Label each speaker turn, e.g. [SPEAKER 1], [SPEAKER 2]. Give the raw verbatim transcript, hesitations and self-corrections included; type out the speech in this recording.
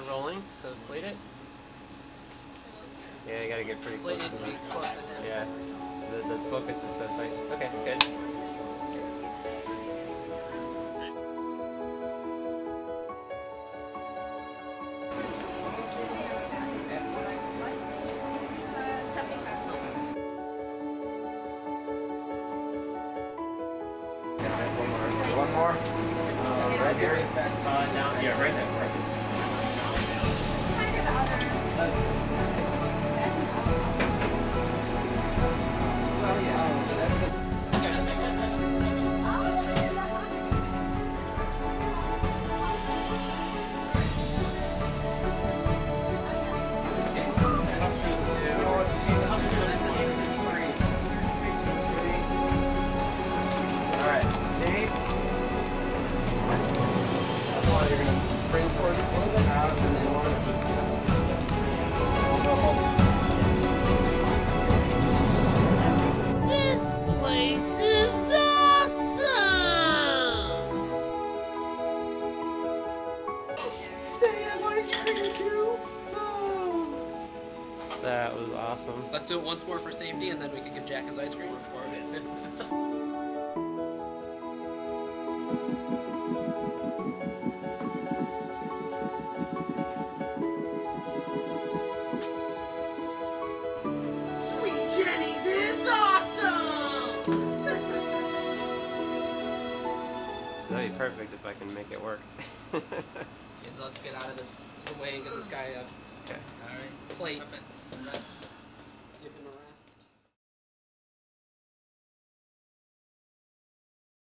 [SPEAKER 1] start rolling, so slate it. Yeah, you gotta get pretty
[SPEAKER 2] slate
[SPEAKER 1] close to
[SPEAKER 2] him. Close to him.
[SPEAKER 1] Yeah, the, the focus is so tight. Okay, good.
[SPEAKER 3] One more. Uh, right here.
[SPEAKER 1] Uh, down, yeah, right there. Right.
[SPEAKER 3] Well, yeah. So that's the bring forward just a little bit out, and then you want to just get up.
[SPEAKER 4] This place is awesome!
[SPEAKER 3] They have ice cream too! Oh.
[SPEAKER 1] That was awesome.
[SPEAKER 2] Let's do it once more for safety, and then we can give Jack his ice cream.
[SPEAKER 1] That'd be perfect if I can make it work.
[SPEAKER 2] Okay, so let's get out of this the way and get this guy up.
[SPEAKER 1] Okay.
[SPEAKER 2] Alright, plate.